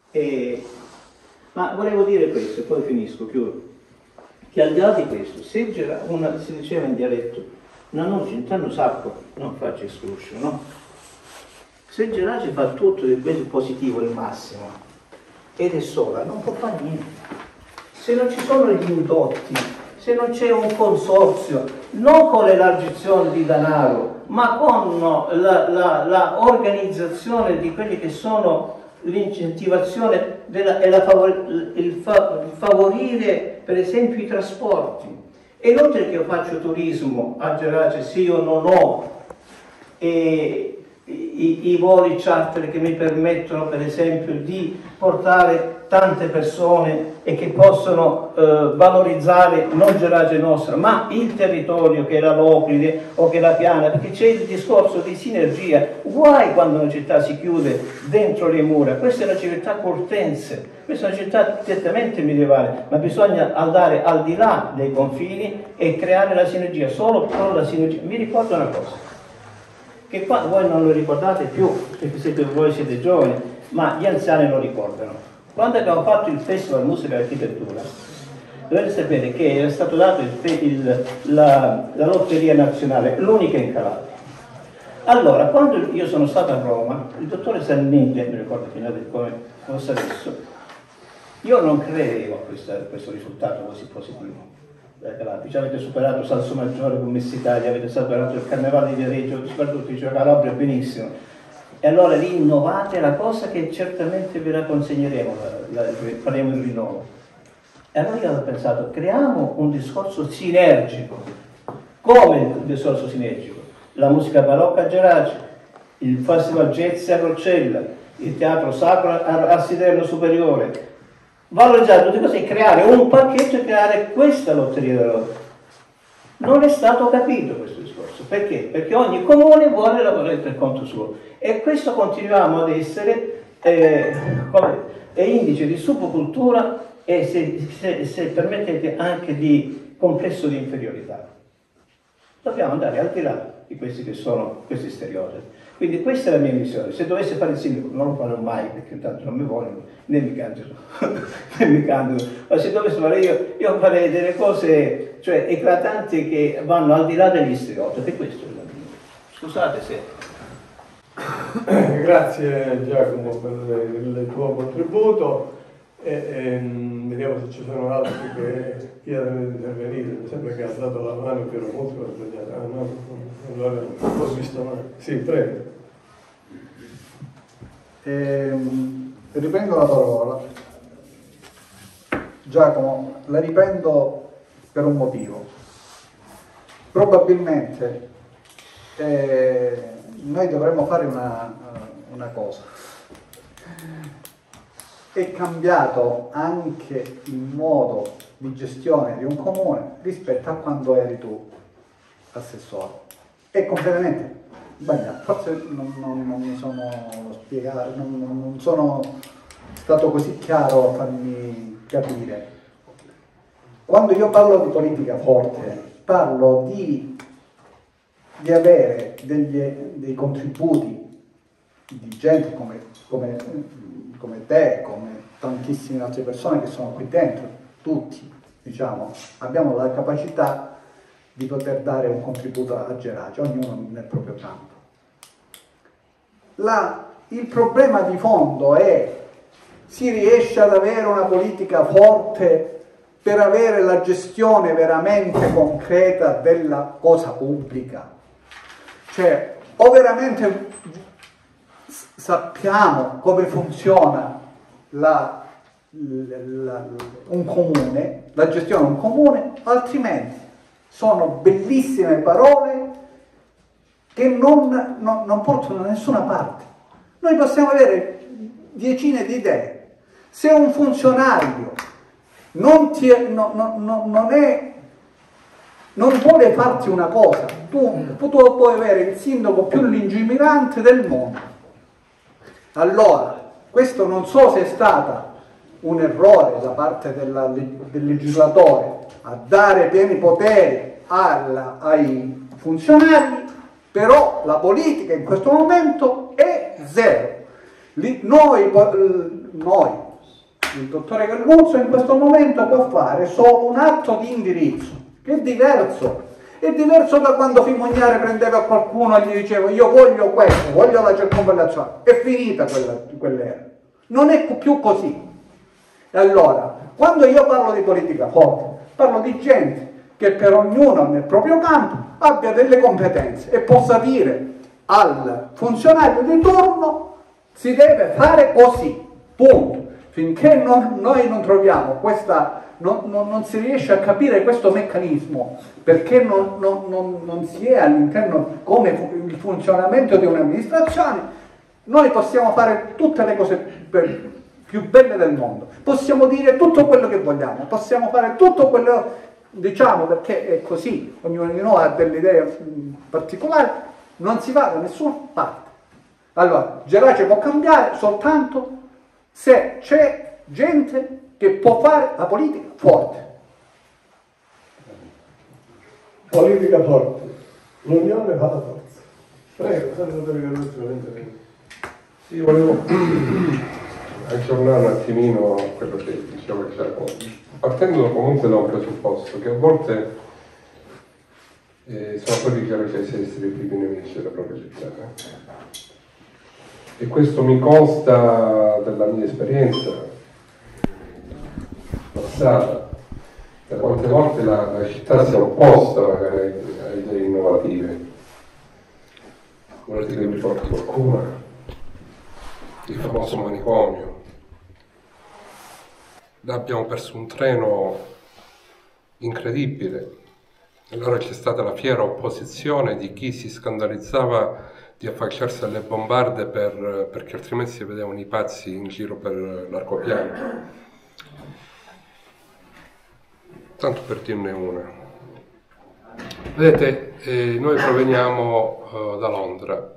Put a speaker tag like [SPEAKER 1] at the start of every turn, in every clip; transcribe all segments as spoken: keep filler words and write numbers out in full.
[SPEAKER 1] E, ma volevo dire questo, e poi finisco, chiudo, che al di là di questo, se una, si diceva in dialetto, una noce intanto sappo non faccia escluscio, no? Se Gerace fa tutto di quello positivo il massimo ed è sola, non può fare niente. Se non ci sono gli indotti, se non c'è un consorzio, non con l'elargizione di denaro, ma con la, la, la organizzazione di quelli che sono l'incentivazione della, e la favor, il, fa, il favorire per esempio i trasporti. E inoltre che io faccio turismo a Gerace, se io non ho e, i, i voli charter che mi permettono per esempio di portare tante persone e che possono eh, valorizzare non Gerace nostra, ma il territorio che è la Locride o che è la Piana, perché c'è il discorso di sinergia. Guai quando una città si chiude dentro le mura, questa è una città cortense, questa è una città certamente medievale, ma bisogna andare al di là dei confini e creare la sinergia, solo con la sinergia. Mi ricordo una cosa, che qua voi non lo ricordate più, perché siete, voi siete giovani, ma gli anziani lo ricordano. Quando abbiamo fatto il Festival Musica e Architettura, dovete sapere che era stato dato il, il, la, la lotteria nazionale, l'unica in Calabria. Allora, quando io sono stato a Roma, il dottore Sannini, mi ricordo come fosse adesso, io non credevo a questa, questo risultato così positivo. Ci avete superato Salso Maggiore con Miss Italia, avete superato il Carnevale di Viareggio, soprattutto dice Calabria benissimo. E allora lì innovate la cosa che certamente ve la consegneremo, la, la, faremo il rinnovo. E allora io ho pensato, creiamo un discorso sinergico. Come il discorso sinergico? La musica barocca a Gerace, il Festival Jazz a Roccella, il Teatro Sacro a, a Siderno Superiore. Valorizzare tutte cose e creare un pacchetto e creare questa lotteria della lotteria. Non è stato capito questo discorso. Perché? Perché ogni comune vuole lavorare per conto suo. E questo continuiamo ad essere eh, come, è indice di subcultura e se, se, se permettete anche di complesso di inferiorità. Dobbiamo andare al di là di questi che sono questi stereotipi. Quindi questa è la mia missione. Se dovesse fare il sindaco, non lo farò mai perché intanto non mi vogliono, né mi candido, né mi candido. Ma se dovesse fare io, io farei delle cose cioè, eclatanti che vanno al di là degli stereotipi. Questo è la mia. Scusate se...
[SPEAKER 2] Grazie Giacomo per il tuo contributo e, e vediamo se ci sono altri che chiedono di intervenire. Mi sembra che ha dato la mano Piero Musco, ah, no, allora non ho visto mai. Sì, prego.
[SPEAKER 3] Ehm, riprendo la parola. Giacomo, la riprendo per un motivo. Probabilmente eh, noi dovremmo fare una, una cosa. È cambiato anche il modo di gestione di un comune rispetto a quando eri tu assessore. È completamente sbagliato. Forse non, non, non mi sono spiegato, non, non sono stato così chiaro a farmi capire. Quando io parlo di politica forte, parlo di di avere degli, dei contributi di gente come, come, come te, come tantissime altre persone che sono qui dentro, tutti, diciamo, abbiamo la capacità di poter dare un contributo a Gerace, ognuno nel proprio campo. La, il problema di fondo è: si riesce ad avere una politica forte per avere la gestione veramente concreta della cosa pubblica? Cioè, o veramente sappiamo come funziona la, la, la, un comune, la gestione di un comune, altrimenti sono bellissime parole che non, non, non portano da nessuna parte. Noi possiamo avere decine di idee. Se un funzionario non, ti è, no, no, no, non è non vuole farti una cosa, tu, tu puoi avere il sindaco più lungimirante del mondo. Allora, questo non so se è stato un errore da parte della, del legislatore a dare pieni poteri alla, ai funzionari, però la politica in questo momento è zero. Noi noi, il dottore Galluzzo in questo momento può fare solo un atto di indirizzo, che è diverso. È diverso da quando Fimognare prendeva qualcuno e gli diceva io voglio questo, voglio la circonvallazione. È finita quella, quell'era. Non è più così. E allora, quando io parlo di politica forte, parlo di gente che per ognuno nel proprio campo abbia delle competenze e possa dire al funzionario di turno si deve fare così, punto. Finché non, noi non troviamo questa, non, non, non si riesce a capire questo meccanismo, perché non, non, non, non si è all'interno come fu, il funzionamento di un'amministrazione, noi possiamo fare tutte le cose per, più belle del mondo, possiamo dire tutto quello che vogliamo, possiamo fare tutto quello, diciamo, perché è così, ognuno di noi ha delle idee particolari, non si va da nessuna parte. Allora, Gerace può cambiare soltanto se c'è gente che può fare la politica forte.
[SPEAKER 2] Politica forte. L'unione fa la forza. Prego, senatore Galluzzo.
[SPEAKER 4] Sì, volevo aggiornare un attimino quello che diceva Giacomo, partendo comunque da un presupposto che a volte eh, sono quelli che hanno chiesto di essere i primi nemici della propria città. Eh? E questo mi consta della mia esperienza passata, da quante volte la, la città si è opposta magari a idee innovative. Volete che mi porti qualcuno? Il famoso manicomio. Là abbiamo perso un treno incredibile. Allora c'è stata la fiera opposizione di chi si scandalizzava di affacciarsi alle bombarde per, perché altrimenti si vedevano i pazzi in giro per l'arcopiano. Tanto per dirne una. Vedete, eh, noi proveniamo eh, da Londra,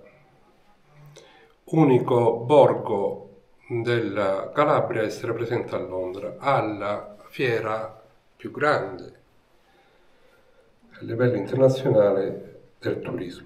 [SPEAKER 4] unico borgo della Calabria a essere presente a Londra, alla fiera più grande a livello internazionale del turismo.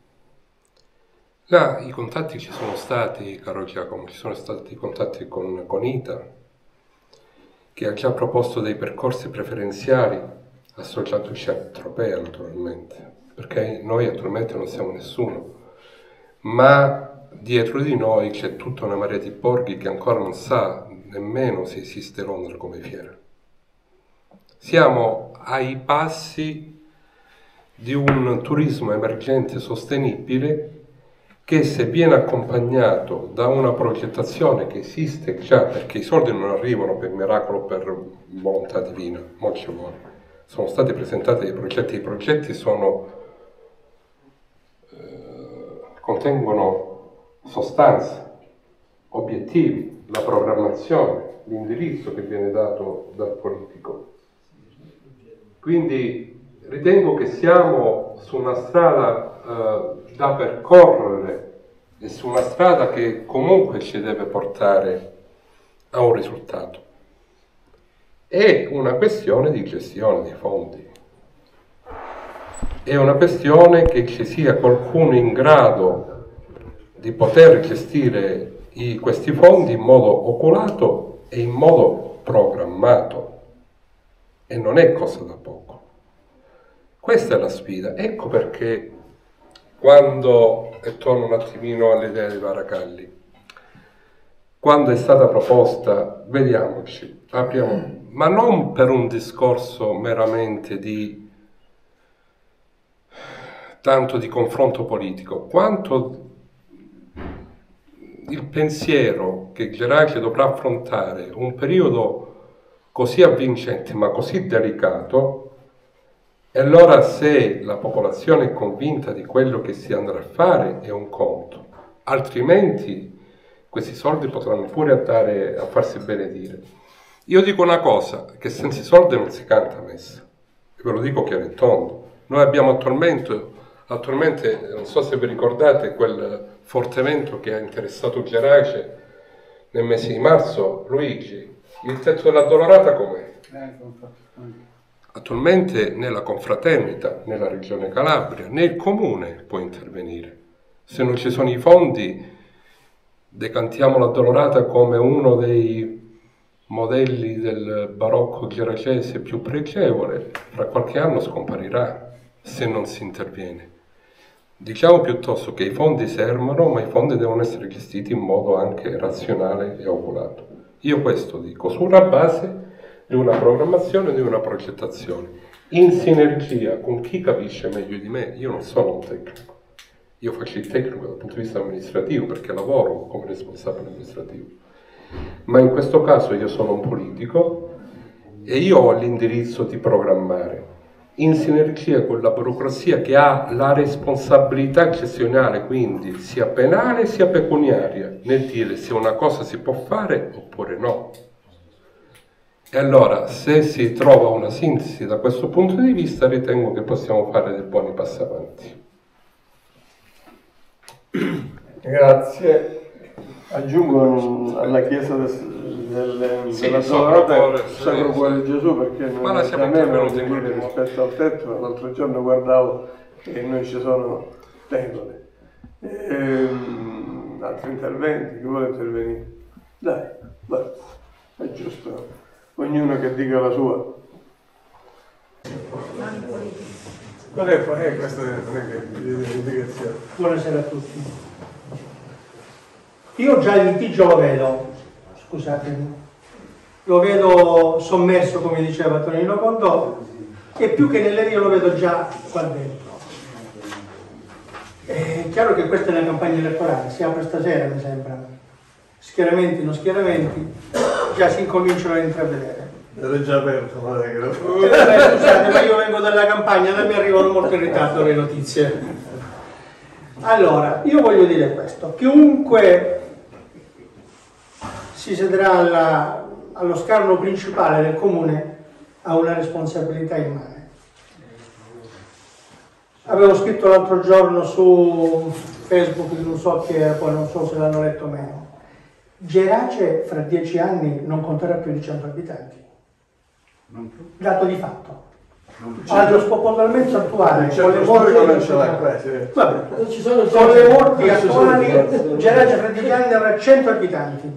[SPEAKER 4] Là i contatti ci sono stati, caro Giacomo, ci sono stati i contatti con, con Ita, che ha già proposto dei percorsi preferenziali associatoci a Tropea, naturalmente, perché noi attualmente non siamo nessuno, ma dietro di noi c'è tutta una marea di borghi che ancora non sa nemmeno se esiste Londra come fiera. Siamo ai passi di un turismo emergente sostenibile che, se viene accompagnato da una progettazione che esiste già, perché i soldi non arrivano per miracolo, per volontà divina, mo ci vuole. Sono stati presentati dei progetti, i progetti sono, eh, contengono sostanza, obiettivi, la programmazione, l'indirizzo che viene dato dal politico. Quindi ritengo che siamo su una strada eh, da percorrere e su una strada che comunque ci deve portare a un risultato. È una questione di gestione dei fondi. È una questione che ci sia qualcuno in grado di poter gestire i, questi fondi in modo oculato e in modo programmato. E non è cosa da poco. Questa è la sfida. Ecco perché quando, e torno un attimino all'idea di Varacalli, quando è stata proposta, vediamoci, apriamo, ma non per un discorso meramente di tanto di confronto politico, quanto il pensiero che Gerace dovrà affrontare un periodo così avvincente ma così delicato. E allora, se la popolazione è convinta di quello che si andrà a fare, è un conto, altrimenti questi soldi potranno pure andare a farsi benedire. Io dico una cosa, che senza i soldi non si canta messa, e ve lo dico chiaro e tondo. Noi abbiamo attualmente, attualmente, non so se vi ricordate, quel forte evento che ha interessato Gerace nel mese di marzo. Luigi, il tetto dell'Addolorata com'è? Attualmente nella confraternita, nella regione Calabria, né il comune può intervenire. Se non ci sono i fondi, decantiamo l'Addolorata come uno dei modelli del barocco ghiracese più pregevole, fra qualche anno scomparirà se non si interviene. Diciamo piuttosto che i fondi servono, ma i fondi devono essere gestiti in modo anche razionale e oculato. Io questo dico, sulla base di una programmazione, di una progettazione, in sinergia con chi capisce meglio di me. Io non sono un tecnico, io faccio il tecnico dal punto di vista amministrativo perché lavoro come responsabile amministrativo, ma in questo caso io sono un politico e io ho l'indirizzo di programmare in sinergia con la burocrazia che ha la responsabilità gestionale, quindi sia penale sia pecuniaria, nel dire se una cosa si può fare oppure no. E allora, se si trova una sintesi da questo punto di vista, ritengo che possiamo fare dei buoni passi avanti.
[SPEAKER 2] Grazie. Aggiungo alla chiesa del, del,
[SPEAKER 4] Sì,
[SPEAKER 2] della
[SPEAKER 4] Sacro Cuore,
[SPEAKER 2] Dolorata Sacro Cuore di Gesù, perché
[SPEAKER 4] Ma la siamo
[SPEAKER 2] a me non
[SPEAKER 4] intervenuti
[SPEAKER 2] dire
[SPEAKER 4] in
[SPEAKER 2] rispetto al tetto. L'altro giorno guardavo che non ci sono tegole. Ehm, altri interventi, chi vuole intervenire? Dai, vai, è giusto, ognuno che dica la sua. Qual è, qual è questa indicazione?
[SPEAKER 5] Buonasera a tutti. Io già il litigio lo vedo, scusatemi, lo vedo sommerso, come diceva Tonino Condò, e più che nelle vie lo vedo già qua dentro. È chiaro che questa è una campagna elettorale, si apre stasera mi sembra, schieramenti, non schieramenti, già si incominciano a intravedere.
[SPEAKER 2] Era già aperto, non è che lo...
[SPEAKER 5] Eh, scusate, ma io vengo dalla campagna, da me arrivano molto in ritardo le notizie. Allora, io voglio dire questo, chiunque si siederà alla, allo scarno principale del comune ha una responsabilità immane. Avevo scritto l'altro giorno su Facebook, non so chi era, poi non so se l'hanno letto o meno, Gerace fra dieci anni non conterà più di cento abitanti. Dato di fatto. Allo spopolamento attuale, con le morti, vabbè, ci sono con le morti attuali, Gerace fra dieci anni avrà cento abitanti.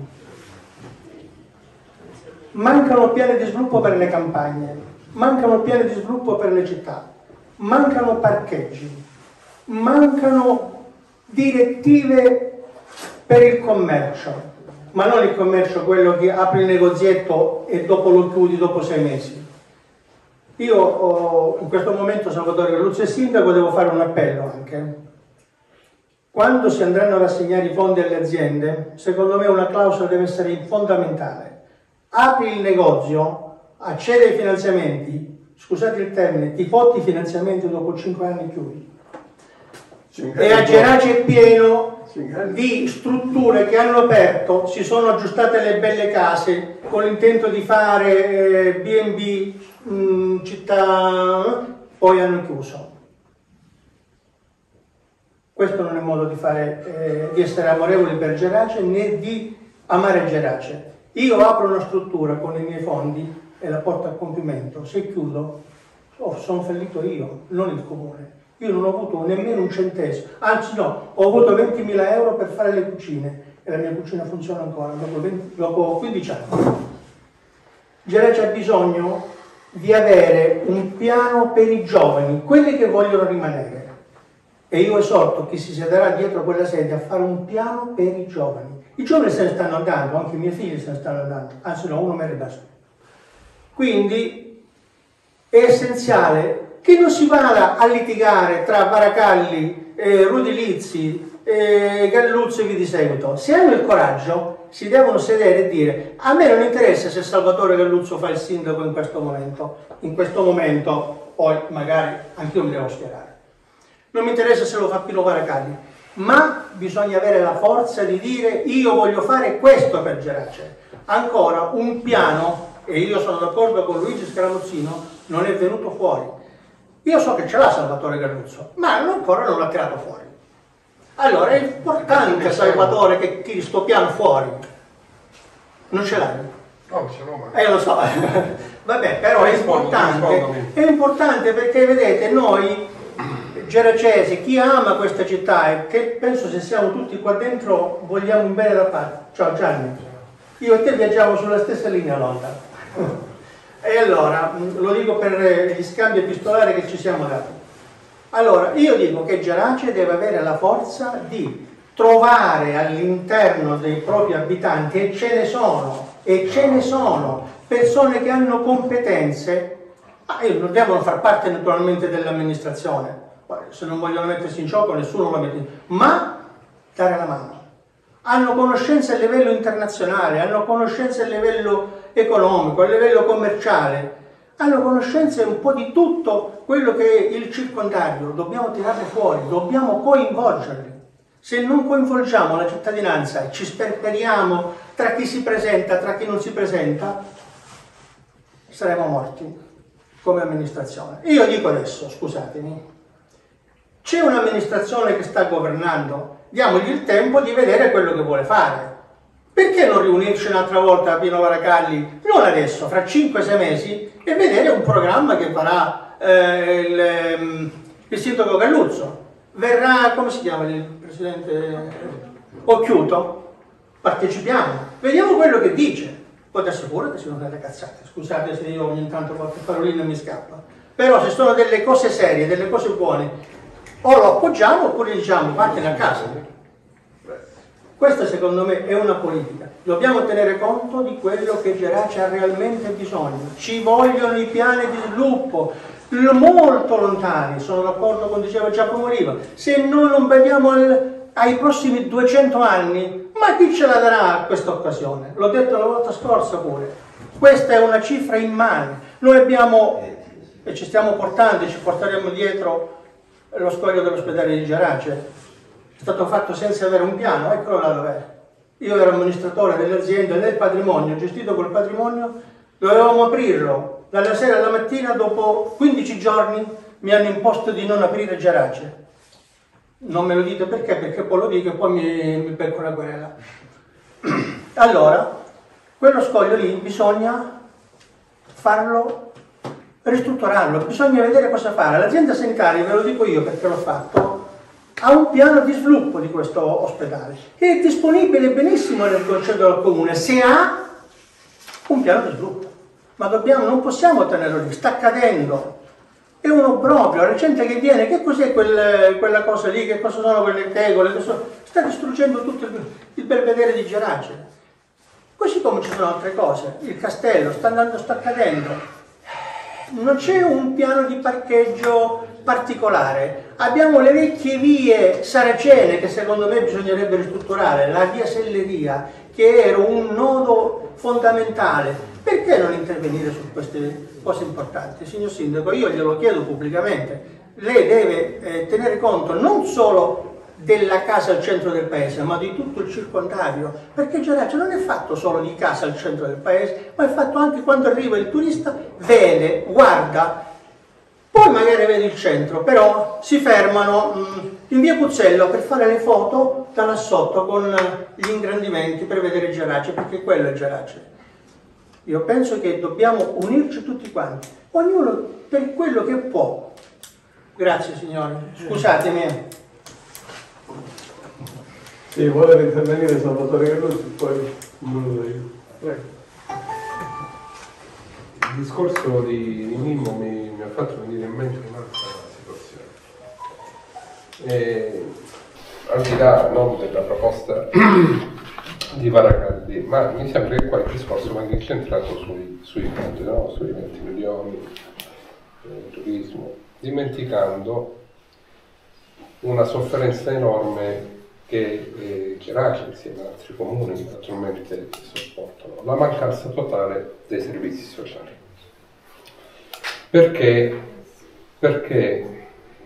[SPEAKER 5] Mancano piani di sviluppo per le campagne, mancano piani di sviluppo per le città, mancano parcheggi, mancano direttive per il commercio, ma non il commercio quello che apri il negozietto e dopo lo chiudi dopo sei mesi. Io ho, in questo momento Salvatore Galluzzo è sindaco, devo fare un appello anche. Quando si andranno ad assegnare i fondi alle aziende, secondo me una clausola deve essere fondamentale. Apri il negozio, accede ai finanziamenti, scusate il termine, ti fotti i finanziamenti dopo cinque anni chiudi. E a Gerace è pieno di strutture che hanno aperto, si sono aggiustate le belle case con l'intento di fare eh, B and B, mh, città, poi hanno chiuso. Questo non è modo di, fare, eh, di essere amorevoli per Gerace né di amare Gerace. Io apro una struttura con i miei fondi e la porto a compimento, se chiudo oh, sono fallito io, non il comune. Io non ho avuto nemmeno un centesimo, anzi no, ho avuto ventimila euro per fare le cucine e la mia cucina funziona ancora dopo, venti, dopo quindici anni. Gerace ha bisogno di avere un piano per i giovani, quelli che vogliono rimanere. E io esorto chi si siederà dietro quella sedia a fare un piano per i giovani. I giovani se ne stanno andando, anche i miei figli se ne stanno andando, anzi no, uno me ne basta. Quindi è essenziale che non si vada a litigare tra Varacalli, eh, Rudi Lizzi, eh, Galluzzo e vi di seguito. Se hanno il coraggio si devono sedere e dire: a me non interessa se Salvatore Galluzzo fa il sindaco in questo momento, in questo momento, poi magari anch'io mi devo schierare. Non mi interessa se lo fa Pino Varacalli, ma bisogna avere la forza di dire: io voglio fare questo per Gerace. Ancora un piano, e io sono d'accordo con Luigi Scaramuzzino, non è venuto fuori. Io so che ce l'ha Salvatore Galluzzo, ma ancora non l'ha tirato fuori. Allora è importante, Salvatore, che tiri sto piano fuori. Non ce l'hai?
[SPEAKER 4] No, ce l'ho, ma...
[SPEAKER 5] Eh, lo so. Vabbè, però è importante. È importante perché, vedete, noi... Geracese, chi ama questa città e che penso se siamo tutti qua dentro vogliamo un bene da parte. Ciao Gianni, io e te viaggiamo sulla stessa linea Londra. E allora, lo dico per gli scambi epistolari che ci siamo dati. Allora, io dico che Gerace deve avere la forza di trovare all'interno dei propri abitanti, e ce ne sono, e ce ne sono, persone che hanno competenze, ma non devono far parte naturalmente dell'amministrazione, se non vogliono mettersi in gioco nessuno lo mette, ma dare la mano. Hanno conoscenze a livello internazionale, hanno conoscenze a livello economico, a livello commerciale, hanno conoscenze un po' di tutto quello che è il circondario, dobbiamo tirarle fuori, dobbiamo coinvolgerli. Se non coinvolgiamo la cittadinanza e ci sperperiamo tra chi si presenta, tra chi non si presenta, saremo morti come amministrazione. Io dico adesso, scusatemi, c'è un'amministrazione che sta governando, diamogli il tempo di vedere quello che vuole fare. Perché non riunirci un'altra volta a Pino Varacalli, non adesso, fra cinque sei mesi, e vedere un programma che farà eh, il, il sindaco Galluzzo? Verrà, come si chiama il presidente Occhiuto? Partecipiamo, vediamo quello che dice. Poi ti assicuro che sono delle cazzate, scusate se io ogni tanto qualche parolina mi scappa, però se sono delle cose serie, delle cose buone, o lo appoggiamo oppure diciamo vattene a casa. Questa secondo me è una politica. Dobbiamo tenere conto di quello che Gerace ha realmente bisogno. Ci vogliono i piani di sviluppo molto lontani, sono d'accordo con diceva Giacomo Riva. Se noi non vediamo al, ai prossimi duecento anni, ma chi ce la darà questa occasione? L'ho detto la volta scorsa pure. Questa è una cifra immane. Noi abbiamo, e ci stiamo portando, e ci porteremo dietro lo scoglio dell'ospedale di Gerace. È stato fatto senza avere un piano, eccolo là dov'è. Io ero amministratore dell'azienda e del patrimonio, gestito col patrimonio, dovevamo aprirlo dalla sera alla mattina, dopo quindici giorni mi hanno imposto di non aprire Gerace. Non me lo dite perché, perché poi lo dico e poi mi, mi becco la querela. Allora, quello scoglio lì bisogna farlo, ristrutturarlo, bisogna vedere cosa fare. L'azienda sanitaria, ve lo dico io perché l'ho fatto, ha un piano di sviluppo di questo ospedale che è disponibile benissimo nel concedo del comune se ha un piano di sviluppo, ma dobbiamo, non possiamo tenerlo lì, sta cadendo, è un obbrobrio. La gente che viene, che cos'è quel, quella cosa lì, che cosa sono quelle tegole, sono, sta distruggendo tutto il, il belvedere di Gerace, così come ci sono altre cose, il castello sta andando, sta cadendo. Non c'è un piano di parcheggio particolare, abbiamo le vecchie vie saracene che secondo me bisognerebbe ristrutturare, la via Selleria che era un nodo fondamentale. Perché non intervenire su queste cose importanti? Signor Sindaco, io glielo chiedo pubblicamente, lei deve eh, tenere conto non solo della casa al centro del paese, ma di tutto il circondario, perché Gerace non è fatto solo di casa al centro del paese, ma è fatto anche quando arriva il turista, vede, guarda, poi magari vede il centro, però si fermano mh, in via Puzzello per fare le foto da là sotto con gli ingrandimenti per vedere Gerace, perché quello è Gerace. Io penso che dobbiamo unirci tutti quanti, ognuno per quello che può. Grazie signori, scusatemi.
[SPEAKER 2] Sì, vuole intervenire Salvatore Galluzzi, poi non lo io. Prego.
[SPEAKER 4] Il discorso di, di Mimmo mi, mi ha fatto venire in mente un'altra situazione. E, al di là non della proposta di Varacalli, ma mi sembra che qua il discorso venga incentrato sui, sui fondi, no? Sui venti milioni, eh, turismo, dimenticando una sofferenza enorme che eh, Gerace insieme ad altri comuni attualmente sopportano, la mancanza totale dei servizi sociali. Perché? Perché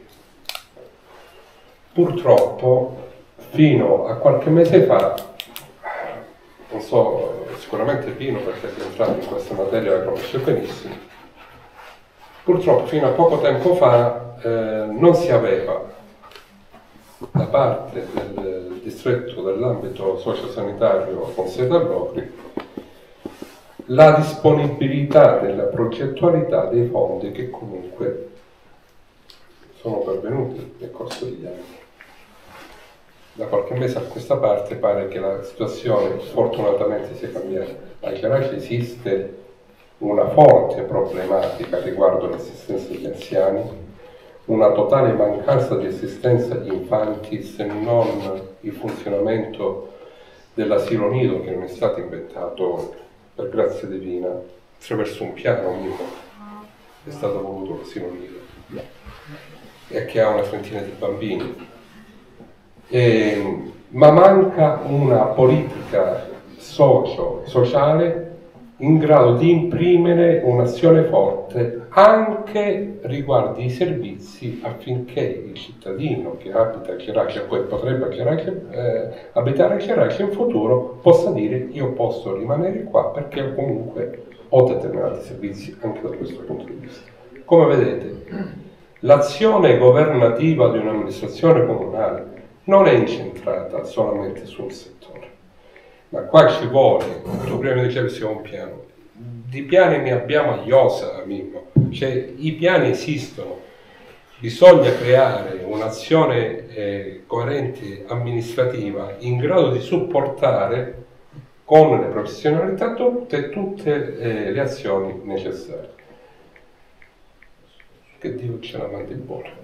[SPEAKER 4] purtroppo fino a qualche mese fa, non so, sicuramente Pino perché è entrato in questa materia la conosce benissimo, purtroppo fino a poco tempo fa eh, non si aveva da parte del distretto dell'ambito sociosanitario con sede a Locri la disponibilità della progettualità dei fondi che comunque sono pervenuti nel corso degli anni. Da qualche mese a questa parte pare che la situazione fortunatamente sia cambiata. A Chiarace esiste una forte problematica riguardo l'assistenza agli anziani, una totale mancanza di assistenza agli infanti, se non il funzionamento dell'asilo nido che non è stato inventato per grazia divina attraverso un piano unico, è stato voluto l'asilo nido e che ha una trentina di bambini. E, ma manca una politica socio-sociale in grado di imprimere un'azione forte anche riguardo i servizi, affinché il cittadino che abita a Chiarace, poi potrebbe a Chiarace, eh, abitare a Chiarace in futuro, possa dire: io posso rimanere qua perché comunque ho determinati servizi anche da questo punto di vista. Come vedete, l'azione governativa di un'amministrazione comunale non è incentrata solamente su un settore, ma qua ci vuole, tu prima mi dicevi siamo un piano, di piani ne abbiamo a iosa, Mimmo, cioè i piani esistono, bisogna creare un'azione eh, coerente amministrativa in grado di supportare con le professionalità tutte, tutte eh, le azioni necessarie. Che Dio ce la mandi buona.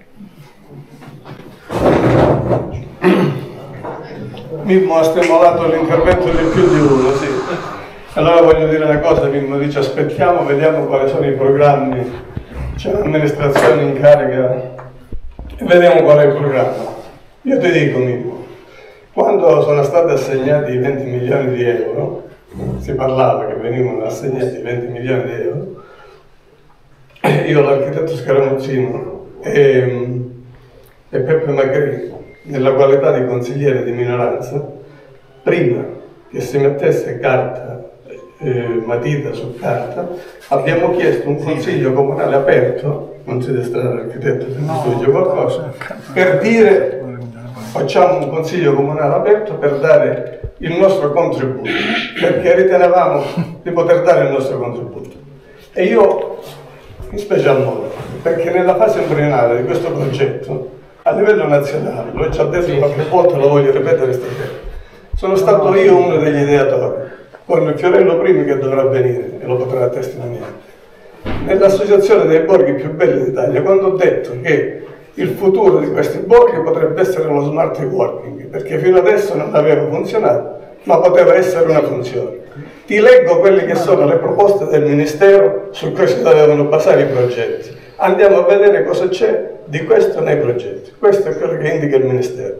[SPEAKER 2] Mimmo ha stimolato l'intervento di più di uno, sì. Allora voglio dire una cosa, Mimmo dice aspettiamo, vediamo quali sono i programmi, c'è un'amministrazione in carica e vediamo qual è il programma. Io ti dico, Mimmo, quando sono stati assegnati i venti milioni di euro, si parlava che venivano assegnati venti milioni di euro, io l'architetto Scaramuzzino e, e Peppe Macri, nella qualità di consigliere di minoranza, prima che si mettesse carta, eh, matita su carta, abbiamo chiesto un consiglio comunale aperto, non si deve stare l'architetto se no, studia qualcosa, per dire facciamo un consiglio comunale aperto per dare il nostro contributo, perché ritenevamo di poter dare il nostro contributo. E io, in special modo, perché nella fase embrionale di questo progetto, a livello nazionale, l'ho già detto qualche volta, lo voglio ripetere stasera, sono stato io uno degli ideatori, con il Fiorello Primi che dovrà venire e lo potrà testimoniare. Nell'associazione dei borghi più belli d'Italia, quando ho detto che il futuro di questi borghi potrebbe essere lo smart working, perché fino adesso non aveva funzionato, ma poteva essere una funzione. Ti leggo quelle che sono le proposte del Ministero su cui si dovevano basare i progetti. Andiamo a vedere cosa c'è di questo nei progetti. Questo è quello che indica il Ministero.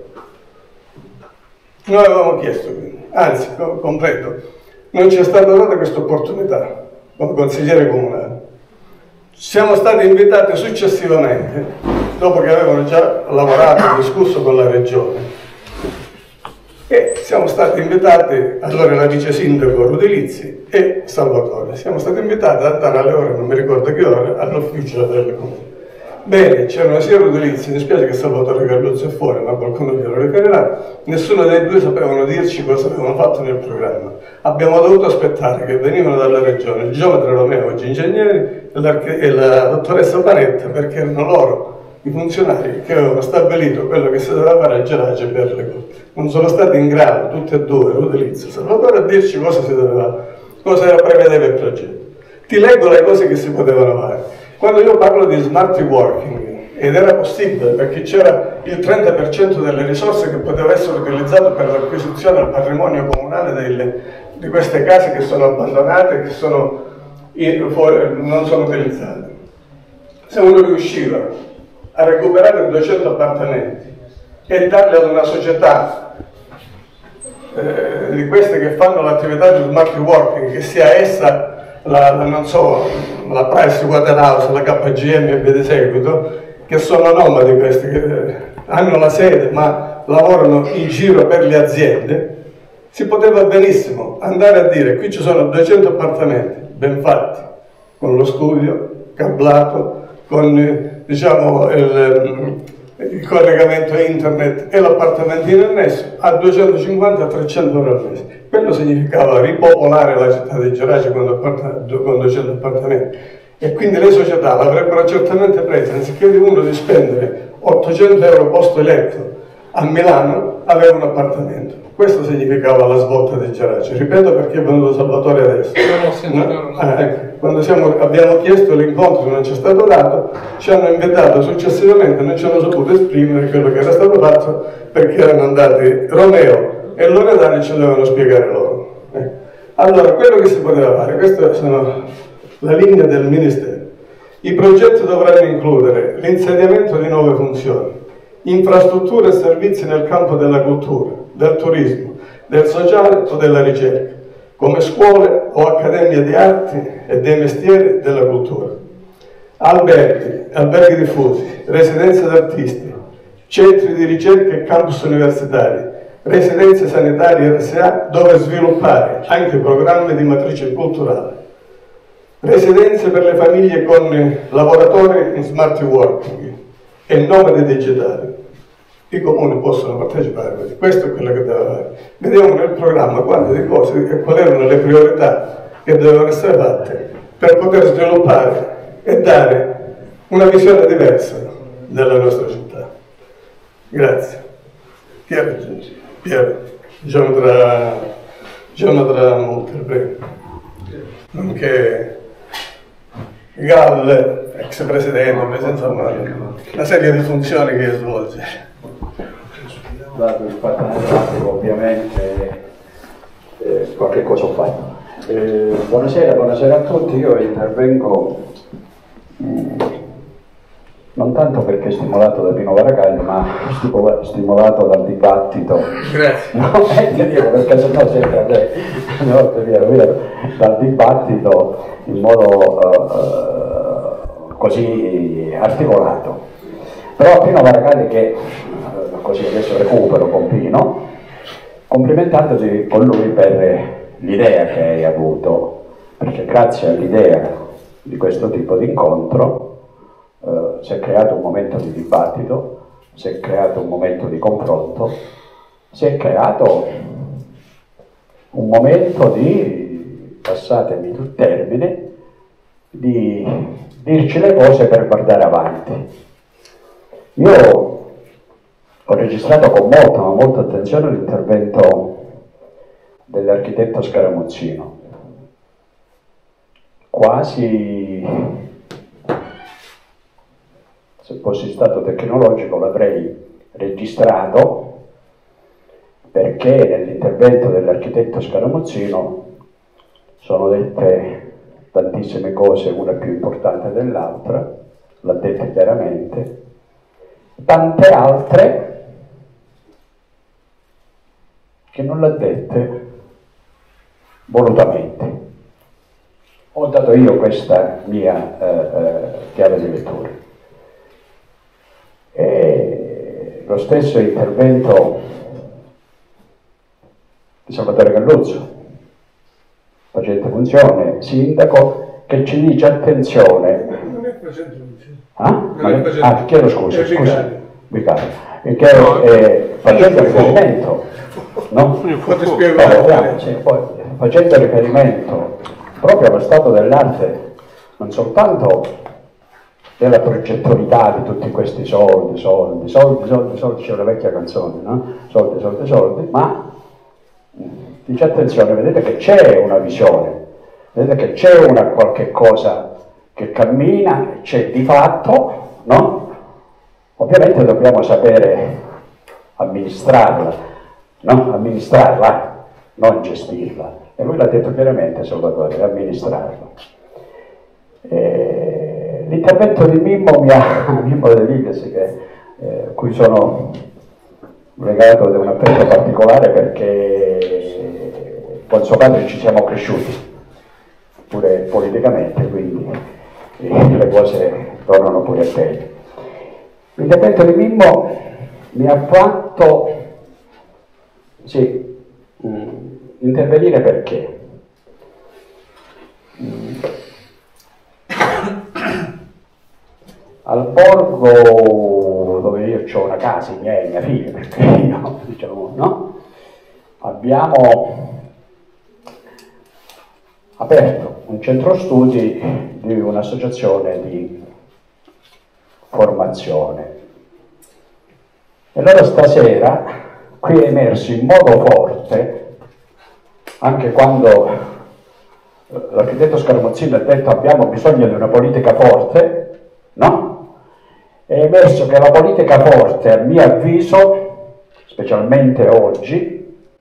[SPEAKER 2] Noi avevamo chiesto, quindi, anzi, completo, non ci è stata data questa opportunità come consigliere comunale. Siamo stati invitati successivamente, dopo che avevano già lavorato e discusso con la Regione, e siamo stati invitati, allora la vice sindaco Rudilizzi e Salvatore, siamo stati invitati ad andare alle ore, non mi ricordo che ore, all'ufficio del comune. Bene, c'erano sia Rudilizzi, mi spiace che Salvatore Carluzzo è fuori, ma qualcuno glielo riferirà, nessuno dei due sapevano dirci cosa avevano fatto nel programma. Abbiamo dovuto aspettare che venivano dalla regione il geometra Romeo, oggi ingegneri, e la dottoressa Panetta, perché erano loro i funzionari che avevano stabilito quello che si doveva fare a Gerace per le cose. Non sono stati in grado, tutti e due, Rudilizzi e Salvatore, a dirci cosa si doveva, cosa era prevedeva il progetto. Ti leggo le cose che si potevano fare. Quando io parlo di smart working, ed era possibile perché c'era il trenta per cento delle risorse che poteva essere utilizzato per l'acquisizione al patrimonio comunale delle, di queste case che sono abbandonate, che sono, non sono utilizzate. Se uno riusciva a recuperare duecento appartamenti e darli ad una società eh, di queste che fanno l'attività di smart working, che sia essa la, la, non so, la Price Waterhouse, la K G M e via di seguito, che sono nomadi questi, che hanno la sede ma lavorano in giro per le aziende, si poteva benissimo andare a dire: qui ci sono duecento appartamenti ben fatti, con lo studio cablato, con diciamo il, il collegamento internet e l'appartamentino annesso a duecentocinquanta a trecento euro al mese. Quello significava ripopolare la città di Gerace con duecento appartamenti, e quindi le società l'avrebbero certamente presa, anziché di uno di spendere ottocento euro posto letto a Milano, aveva un appartamento. Questo significava la svolta del Gerace. Ripeto perché è venuto Salvatore adesso. No? Ah, ecco. Quando siamo, abbiamo chiesto l'incontro, non ci è stato dato, ci hanno invitato successivamente, non ci hanno saputo esprimere quello che era stato fatto perché erano andati Romeo e Loredani, ce lo dovevano spiegare loro. Ecco. Allora, quello che si poteva fare, questa è la linea del Ministero. I progetti dovranno includere l'insediamento di nuove funzioni, infrastrutture e servizi nel campo della cultura, del turismo, del sociale o della ricerca, come scuole o accademie di arti e dei mestieri della cultura, alberghi, alberghi diffusi, residenze d'artisti, centri di ricerca e campus universitari, residenze sanitarie R S A dove sviluppare anche programmi di matrice culturale, residenze per le famiglie con lavoratori in smart working e nomadi digitali. I comuni possono partecipare, questo è quello che deve fare. Vediamo nel programma quante cose e quali erano le priorità che dovevano essere fatte per poter sviluppare e dare una visione diversa della nostra città. Grazie. Piero, Piero diciamo tra, diciamo tra molte, prego. Nonché Gall, ex presidente, insomma, una serie di funzioni che svolge.
[SPEAKER 6] Dato il fatto ovviamente eh, qualche cosa ho fatto. Eh, buonasera, buonasera a tutti, io intervengo mh, non tanto perché stimolato da Pino Varacaglia, ma stimolato dal dibattito.
[SPEAKER 2] Grazie.
[SPEAKER 6] No, eh, ti dico, perché sennò sembra che no, è vero, vero, dal dibattito in modo uh, uh, così articolato. Però Pino Varacaglia, che così adesso recupero con Pino, complimentandosi con lui per l'idea che hai avuto, perché grazie all'idea di questo tipo di incontro eh, si è creato un momento di dibattito, si è creato un momento di confronto, si è creato un momento di, passatemi il termine, di dirci le cose per guardare avanti. Io ho registrato con molta, ma molta attenzione l'intervento dell'architetto Scaramuzzino. Quasi, se fossi stato tecnologico, l'avrei registrato, perché nell'intervento dell'architetto Scaramuzzino sono dette tantissime cose, una più importante dell'altra, l'ha detta chiaramente, tante altre che non l'ha dette volutamente. Ho dato io questa mia eh, eh, chiave di lettura. E lo stesso intervento di Salvatore Galluzzo, facente funzione sindaco, che ci dice attenzione.
[SPEAKER 2] Non è facente funzione.
[SPEAKER 6] Ah?
[SPEAKER 2] Non è facente.
[SPEAKER 6] Ah, chiedo scusa,
[SPEAKER 2] È
[SPEAKER 6] scusa.
[SPEAKER 2] vicario.
[SPEAKER 6] Perché
[SPEAKER 2] No,
[SPEAKER 6] eh, facendo riferimento, no?
[SPEAKER 2] Fate
[SPEAKER 6] Eh,
[SPEAKER 2] spiegare.
[SPEAKER 6] vediamo, sì, poi, facendo riferimento proprio allo stato dell'arte, non soltanto della progettualità di tutti questi soldi, soldi, soldi, soldi, soldi, c'è una vecchia canzone, no? Soldi, soldi, soldi, ma dice attenzione, vedete che c'è una visione, vedete che c'è una qualche cosa che cammina, c'è di fatto, no? Ovviamente dobbiamo sapere amministrarla, no? Amministrarla, non gestirla. E lui l'ha detto chiaramente, Salvatore, amministrarla. E l'intervento di Mimmo mi ha, Mimmo De Villiers, che eh, a cui sono legato da un affetto particolare perché con suo padre ci siamo cresciuti, pure politicamente, quindi eh, le cose tornano pure a te. L'intervento di Mimmo mi ha fatto sì, mh, intervenire perché mh, al borgo dove io ho una casa, i miei, mia figlia, perché io, diciamo, no? Abbiamo aperto un centro studi di un'associazione di formazione E allora stasera qui è emerso in modo forte, anche quando l'architetto Scaramuzzino ha detto abbiamo bisogno di una politica forte, no? È emerso che la politica forte, a mio avviso, specialmente oggi,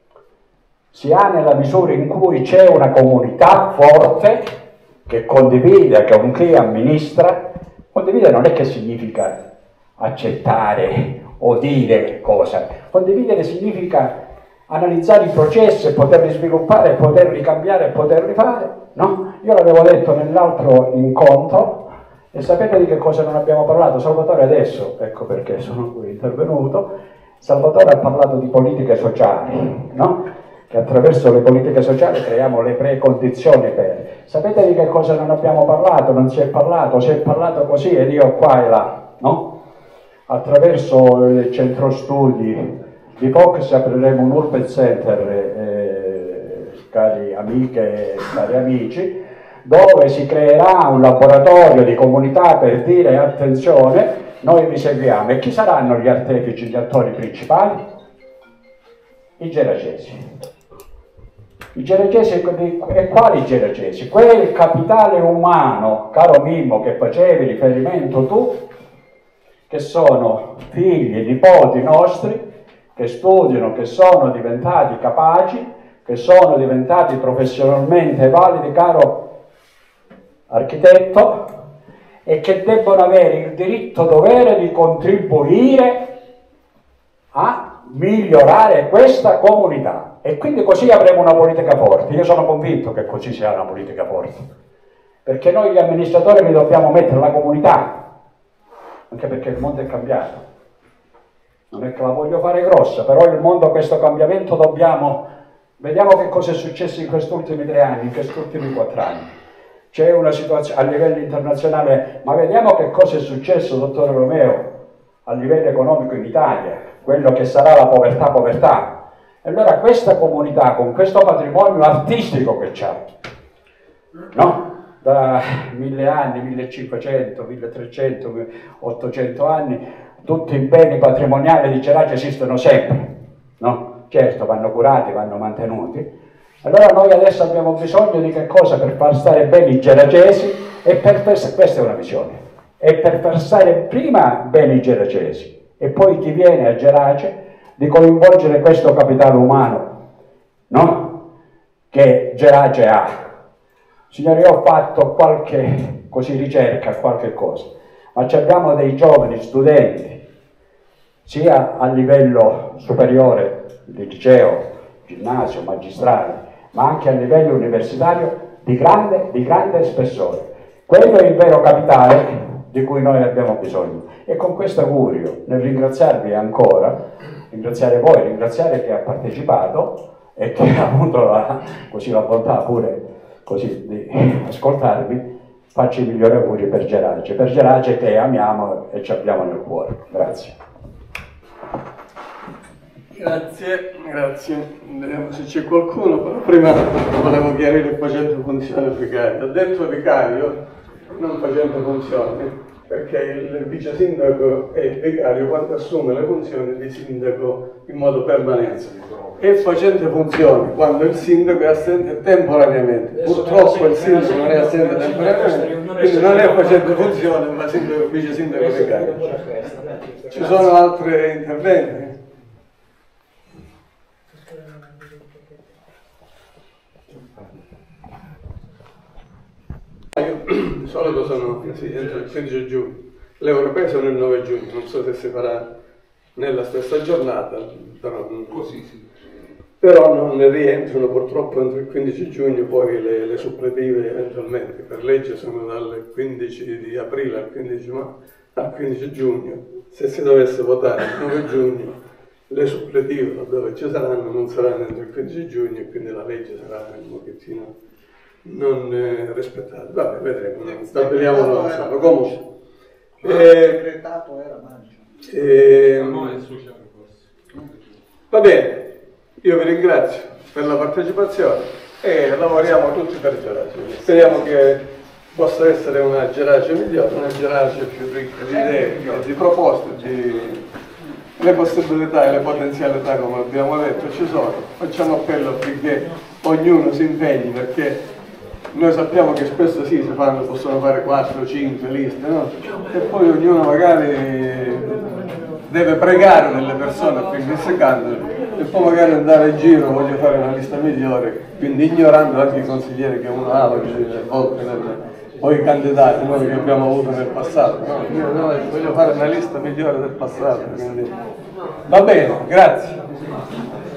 [SPEAKER 6] si ha nella misura in cui c'è una comunità forte che condivide, che con chi amministra. Condividere non è che significa accettare o dire cosa, condividere significa analizzare i processi e poterli sviluppare, poterli cambiare e poterli fare, no? Io l'avevo detto nell'altro incontro e sapete di che cosa non abbiamo parlato? Salvatore adesso, ecco perché sono qui intervenuto, Salvatore ha parlato di politiche sociali, no? Che attraverso le politiche sociali creiamo le precondizioni per... Sapete di che cosa non abbiamo parlato? Non si è parlato, si è parlato così ed io qua e là, no? Attraverso il centro studi di P O C S apriremo un Urban Center, eh, cari amiche e cari amici, dove si creerà un laboratorio di comunità per dire attenzione, noi vi seguiamo. E chi saranno gli artefici, gli attori principali? I geragesi. I geragesi, e quali geragesi? Quel capitale umano, caro Mimmo, che facevi riferimento tu, che sono figli e nipoti nostri, che studiano, che sono diventati capaci, che sono diventati professionalmente validi, caro architetto, e che debbono avere il diritto-dovere di contribuire a migliorare questa comunità. E quindi così avremo una politica forte. Io sono convinto che così sia una politica forte, perché noi gli amministratori li dobbiamo mettere la comunità, anche perché il mondo è cambiato. Non è che la voglio fare grossa, però il mondo, questo cambiamento dobbiamo... Vediamo che cosa è successo in questi ultimi tre anni, in questi ultimi quattro anni. C'è una situazione a livello internazionale, ma vediamo che cosa è successo, dottore Romeo, a livello economico in Italia, quello che sarà la povertà, povertà. E allora questa comunità, con questo patrimonio artistico che c'ha, no? Da mille anni, millecinquecento, milletrecento, ottocento anni, tutti i beni patrimoniali di Gerace esistono sempre, no? Certo, vanno curati, vanno mantenuti. Allora noi adesso abbiamo bisogno di che cosa per far stare bene i geragesi e per, questa è una visione, e per far stare prima bene i geragesi e poi chi viene a Gerace di coinvolgere questo capitale umano, no? Che Gerace ha. Signori, io ho fatto qualche così ricerca, qualche cosa, ma abbiamo dei giovani studenti, sia a livello superiore di liceo, ginnasio, magistrale, ma anche a livello universitario di grande, di grande spessore. Quello è il vero capitale di cui noi abbiamo bisogno. E con questo augurio, nel ringraziarvi ancora, ringraziare voi, ringraziare chi ha partecipato e che ha avuto la, così la bontà pure così di ascoltarvi, faccio i migliori auguri per Gerace, per Gerace che amiamo e ci abbiamo nel cuore. Grazie.
[SPEAKER 2] Grazie, grazie. Vediamo se c'è qualcuno, però prima volevo chiarire facendo funzione vicario. Ho detto vicario, non facendo funzioni, perché il vice sindaco è il vicario quando assume le funzioni di sindaco in modo permanente, e facente funzioni quando il sindaco è assente temporaneamente. Purtroppo il sindaco non è assente temporaneamente, quindi non è facente funzioni, ma sindaco, vice sindaco vicario. Ci sono altri interventi? Di solito sono sì, entro il quindici giugno, le europee sono il nove giugno, non so se si farà nella stessa giornata, però, così, sì. Però non ne rientrano purtroppo entro il quindici giugno, poi le, le suppletive eventualmente per legge sono dal quindici di aprile al quindici, ma, al quindici giugno. Se si dovesse votare il nove giugno, le suppletive dove ci saranno non saranno entro il quindici giugno e quindi la legge sarà un pochettino non eh, rispettato. Vabbè, vedremo, no? Stabiliamolo insomma. Comunque
[SPEAKER 3] il decretato era maggio.
[SPEAKER 2] Eh, va bene, io vi ringrazio per la partecipazione e lavoriamo tutti per Gerace. Speriamo che possa essere una Gerace migliore, una Gerace più ricca di idee, di proposte, di le possibilità e le potenzialità, come abbiamo detto, ci sono. Facciamo appello affinché ognuno si impegni, perché noi sappiamo che spesso sì, si fanno, possono fare quattro cinque liste, no? E poi ognuno magari deve pregare delle persone affinché si candidino e poi magari andare in giro, voglio fare una lista migliore, quindi ignorando anche i consiglieri che uno ha, le volte nel, poi i candidati noi che abbiamo avuto nel passato. No? Io no, voglio fare una lista migliore del passato, quindi va bene, grazie.